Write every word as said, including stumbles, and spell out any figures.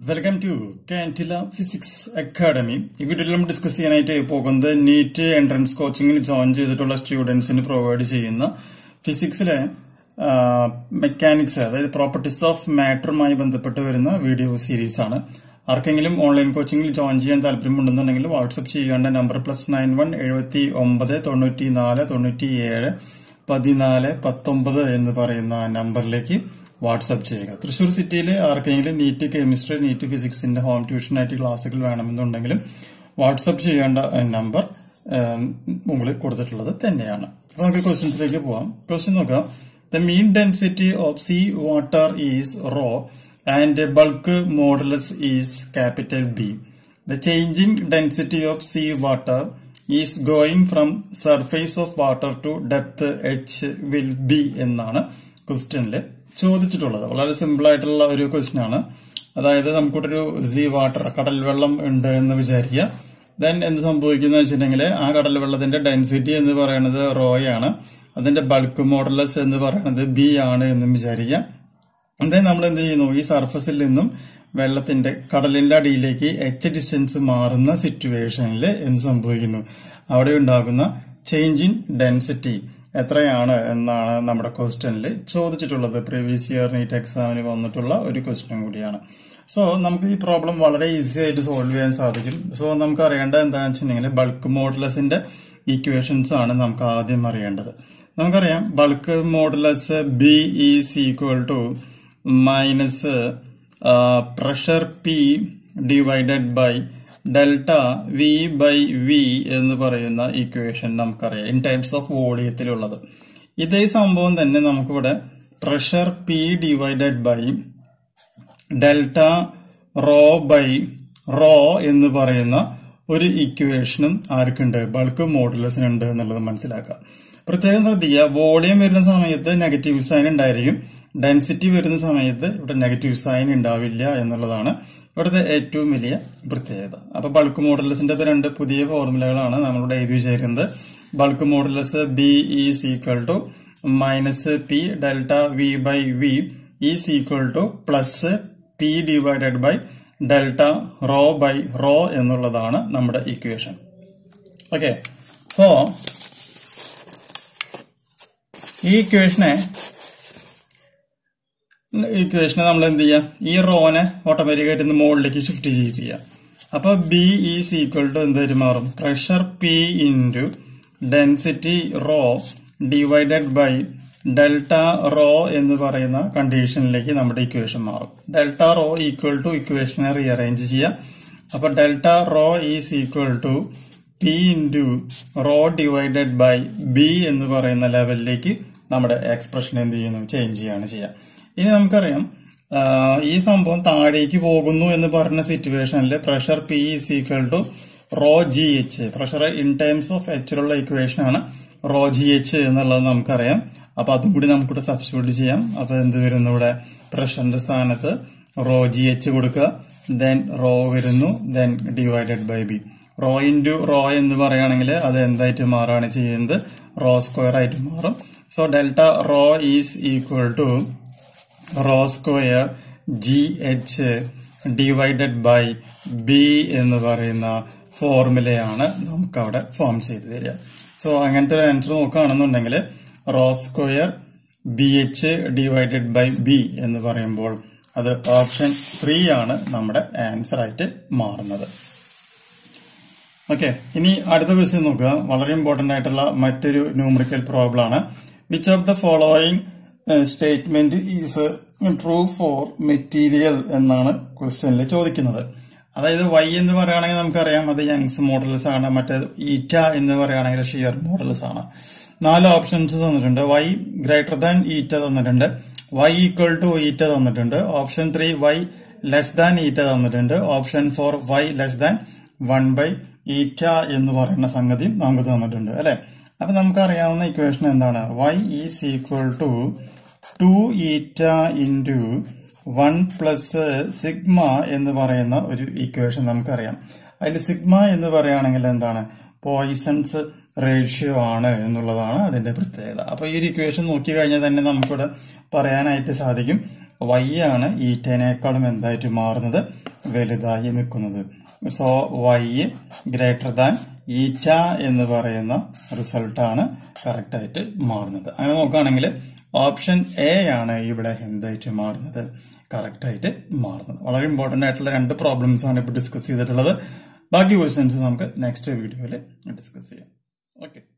Welcome to CandelaNEET Physics Academy. If we will discuss the NEET entrance coaching in join students in provide physics uh, mechanics, the properties of matter video series. Arkangilim online coaching join and WhatsApp number plus nine one eighty nine തൊണ്ണൂറ്റി നാല് തൊണ്ണൂറ്റി ഏഴ് പതിനാല് പത്തൊമ്പത് എന്ന് പറയുന്ന നമ്പറിലേക്ക് WhatsApp ചെയ്യുക. തൃശൂർ സിറ്റിയിലെ ആർക്കെങ്കിലും നീറ്റ് കെമിസ്ട്രി നീറ്റ് ഫിസിക്സിന്റെ ഹോം ട്യൂഷൻ ആയിട്ട് ക്ലാസുകൾ വേണമെന്നുണ്ടെങ്കിലും വാട്സ്ആപ്പ് ചെയ്യേണ്ട നമ്പർ മുകളിൽ കൊടുത്തിട്ടുള്ളത് തന്നെയാണ്. നമുക്ക് ക്വസ്റ്റ്യൻസിലേക്ക് പോവാം. ക്വസ്റ്റ്യൻ നോക്കാം. The mean density of sea water is rho and bulk modulus is capital B. The changing density of sea water is going from surface of water to depth h will be എന്നാണ് ക്വസ്റ്റ്യനില് ചോദിച്ചിട്ടുള്ളത്. വളരെ simple ആയിട്ടുള്ള ഒരു question ആണ്. അതായത് നമുക്കൊരു sea water കടൽ വെള്ളം ഉണ്ട് എന്ന് വിചാരിക്കുക. ദെൻ എന്ത് സംഭവിക്കുന്ന വെച്ചിട്ടുണ്ടെങ്കിൽ ആ കടൽ വെള്ളത്തിന്റെ ഡെൻസിറ്റി എന്ന് പറയുന്നത് റോ ആണ്, അതിന്റെ ബൾക്ക് മോഡുലസ് എന്ന് പറയുന്നത് ബി ആണ് എന്ന് വിചാരിക്കുക. എന്തായാലും നമ്മൾ എന്ത് ചെയ്യുന്നു, ഈ സർഫസിൽ നിന്നും വെള്ളത്തിന്റെ കടലിന്റെ അടിയിലേക്ക് എച്ച് ഡിസ്റ്റൻസ് മാറുന്ന സിറ്റുവേഷനിൽ എന്ത് സംഭവിക്കുന്നു, അവിടെ ഉണ്ടാകുന്ന ചേഞ്ച് ഇൻ ഡെൻസിറ്റി എത്രയാണ് എന്നാണ് നമ്മുടെ ക്വസ്റ്റ്യനിൽ ചോദിച്ചിട്ടുള്ളത്. പ്രീവിയസ് ഇയർ നീറ്റ് എക്സാമിന് വന്നിട്ടുള്ള ഒരു ക്വസ്റ്റ്യൻ കൂടിയാണ്. സോ നമുക്ക് ഈ പ്രോബ്ലം വളരെ ഈസി ആയിട്ട് സോൾവ് ചെയ്യാൻ സാധിക്കും. സോ നമുക്ക് അറിയേണ്ടത് എന്താണെന്ന് വെച്ചിട്ടുണ്ടെങ്കിൽ ബൾക്ക് മോഡുലസിന്റെ ഈക്വേഷൻസ് ആണ് നമുക്ക് ആദ്യം അറിയേണ്ടത്. നമുക്കറിയാം bulk modulus B is equal to minus pressure P divided by delta V by V എന്ന് പറയുന്ന ഇക്വേഷൻ നമുക്കറിയാം ഇൻ ടൈംസ് ഓഫ് വോളിയത്തിലുള്ളത്. ഇതേ സംഭവം തന്നെ നമുക്കിവിടെ pressure P divided by delta rho by rho എന്ന് പറയുന്ന ഒരു ഇക്വേഷനും ആർക്കുണ്ട്, ബൾക്ക് മോഡുലസിനുണ്ട് എന്നുള്ളത് മനസ്സിലാക്കാം. പ്രത്യേകം ശ്രദ്ധിക്കുക, വോളിയം വരുന്ന സമയത്ത് നെഗറ്റീവ് സൈൻ ഉണ്ടായിരിക്കും, ഡെൻസിറ്റി വരുന്ന സമയത്ത് ഇവിടെ നെഗറ്റീവ് സൈൻ ഉണ്ടാവില്ല എന്നുള്ളതാണ് ഇവിടുത്തെ ഏറ്റവും വലിയ പ്രത്യേകത. അപ്പൊ ബൾക്ക് മോഡുലസിന്റെ രണ്ട് പുതിയ ഫോർമുലകളാണ് നമ്മളിവിടെ എഴുതി വെച്ചിരിക്കുന്നത്. Bulk modulus B is equal to minus P delta V by V is equal to plus P divided by delta rho by rho എന്നുള്ളതാണ് നമ്മുടെ ഇക്വേഷൻ. ഓക്കെ, സോ ഈ ഇക്വേഷനെ ഇക്വേഷനെ നമ്മൾ എന്ത് ചെയ്യാം, ഈ റോനെ ഓട്ടോമാറ്റിക്കായിട്ട് ഇന്ന് മുകളിലേക്ക് ഷിഫ്റ്റ് ചെയ്യാം. അപ്പൊ ബി ഈസ് ഈക്വൽ ടു എന്തായിട്ട് മാറും, pressure P into density rho divided by delta rho എന്ന് പറയുന്ന കണ്ടീഷനിലേക്ക് നമ്മുടെ ഇക്വേഷൻ മാറും. ഡെൽറ്റ റോ ഈക്വൽ ടു ഇക്വേഷനെ റീഅറേഞ്ച് ചെയ്യാം. അപ്പൊ delta rho is equal to P into rho divided by B എന്ന് പറയുന്ന ലെവലിലേക്ക് നമ്മുടെ എക്സ്പ്രഷൻ എന്ത് ചെയ്യുന്നു, ചേഞ്ച് ചെയ്യാണ് ചെയ്യാം. ഇനി നമുക്കറിയാം ഈ സംഭവം താഴേക്ക് പോകുന്നു എന്ന് പറഞ്ഞ സിറ്റുവേഷനിൽ pressure P is equal to rho G H, pressure in terms of എച്ചിലുള്ള ഇക്വേഷൻ ആണ് റോ ജി എച്ച് എന്നുള്ളത് നമുക്കറിയാം. അപ്പൊ അതും കൂടി നമുക്കിവിടെ സബ്സ്റ്റിറ്റ്യൂട്ട് ചെയ്യാം. അപ്പൊ എന്ത് വരുന്നു, ഇവിടെ പ്രഷറിന്റെ സ്ഥാനത്ത് റോ ജി എച്ച് കൊടുക്കുക, ദെൻ റോ വരുന്നു, then divided by B. Rho into rho എന്ന് പറയുകയാണെങ്കിൽ അത് എന്തായിട്ട് മാറാണ് ചെയ്യുന്നത്, റോ സ്ക്വയർ ആയിട്ട് മാറും. So delta rho is equal to rho square G H divided by B എന്ന് പറയുന്ന ഫോർമുലയാണ് നമുക്ക് അവിടെ ഫോം ചെയ്ത് തരിക. സോ അങ്ങനത്തെ ഒരു ആൻസർ നോക്കുകയാണെന്നുണ്ടെങ്കിൽ rho square B H divided by B എന്ന് പറയുമ്പോൾ അത് ഓപ്ഷൻ ത്രീ ആണ് നമ്മുടെ ആൻസർ ആയിട്ട് മാറുന്നത്. ഓക്കെ, ഇനി അടുത്ത ക്വസ്റ്റ്യൻ നോക്കുക. വളരെ ഇമ്പോർട്ടന്റ് ആയിട്ടുള്ള മറ്റൊരു ന്യൂമറിക്കൽ പ്രോബ്ലം ആണ്. Which of the following statement is true for material എന്നാണ് ക്വസ്റ്റ്യനിൽ ചോദിക്കുന്നത്. അതായത് വൈ എന്ന് പറയുകയാണെങ്കിൽ നമുക്കറിയാം അത് യങ്സ് മോഡൽസ് ആണ്, മറ്റേത് ഈറ്റ എന്ന് പറയുകയാണെങ്കിൽ ഷിയർ മോഡൽസ് ആണ്. നാല് ഓപ്ഷൻസ് തന്നിട്ടുണ്ട്. വൈ ഗ്രേറ്റർ ദാൻ ഈറ്റ തന്നിട്ടുണ്ട്, വൈ ഈക്വൽ ടു ഈറ്റ തന്നിട്ടുണ്ട്, option three Y less than eta തന്നിട്ടുണ്ട്, option four Y less than one by eta എന്ന് പറയുന്ന സംഗതി നമുക്ക് തന്നിട്ടുണ്ട് അല്ലെ. അപ്പൊ നമുക്കറിയാവുന്ന ഇക്വേഷൻ എന്താണ്, Y is equal to two eta into one plus sigma എന്ന് പറയുന്ന ഒരു ഇക്വേഷൻ നമുക്കറിയാം. അതിൽ സിഗ്മ എന്ന് പറയുകയാണെങ്കിൽ എന്താണ്, പോയിസൺസ് റേഷ്യോ ആണ് എന്നുള്ളതാണ് അതിന്റെ പ്രത്യേകത. അപ്പൊ ഈ ഒരു ഇക്വേഷൻ നോക്കി കഴിഞ്ഞാൽ തന്നെ നമുക്കിവിടെ പറയാനായിട്ട് സാധിക്കും വൈ ആണ് ഈറ്റേനേക്കാളും എന്തായിട്ട് മാറുന്നത്, വലുതായി നിൽക്കുന്നത്. സോ വൈ ഗ്രേറ്റർ ദാൻ ഈറ്റ എന്ന് പറയുന്ന റിസൾട്ടാണ് കറക്റ്റ് ആയിട്ട് മാറുന്നത്. അങ്ങനെ നോക്കുകയാണെങ്കിൽ ഓപ്ഷൻ എ ആണ് ഇവിടെ എന്തായിട്ട് മാറുന്നത്, കറക്റ്റ് ആയിട്ട് മാറുന്നത്. വളരെ ഇമ്പോർട്ടന്റ് ആയിട്ടുള്ള രണ്ട് പ്രോബ്ലംസ് ആണ് ഇപ്പോൾ ഡിസ്കസ് ചെയ്തിട്ടുള്ളത്. ബാക്കി ക്വസ്റ്റ്യൻസ് നമുക്ക് നെക്സ്റ്റ് വീഡിയോയിൽ ഡിസ്കസ് ചെയ്യാം. ഓക്കെ.